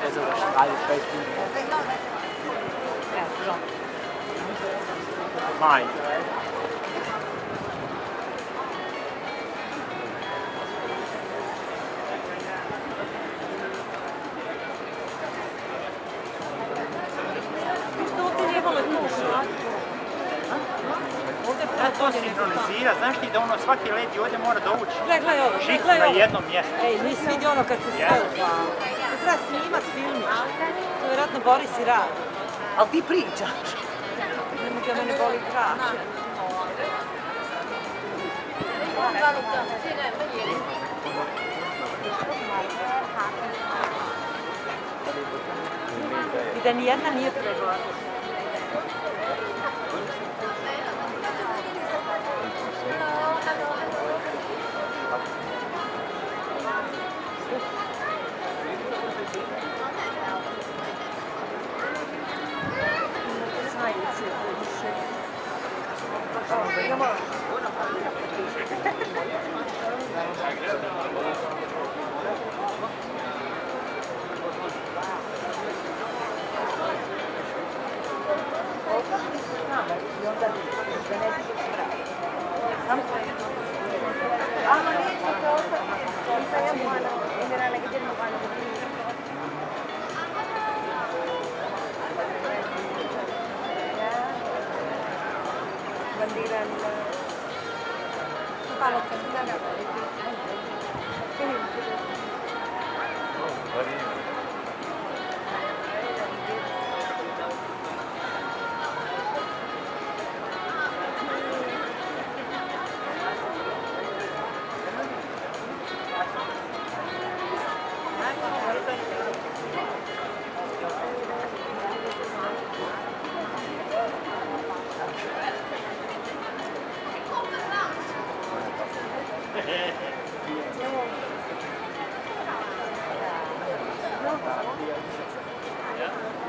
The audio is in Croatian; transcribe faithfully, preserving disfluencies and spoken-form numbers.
Also das schreit bei Mai. Da to sinkronizira, znaš ti da ono svaki led i ovdje mora dovući Gledaj ovo, žicu gledaj na ovo. jednom mjestu. Ej, nisi vidio ono kad se sve upao. To treba snimat filmić. To vjerojatno Boris i radi. Ali ti pričaš. Ne mogu da mene boli krać. I da nijedna nije pregovarala. Bandiran kalau kita nggak balik Ja.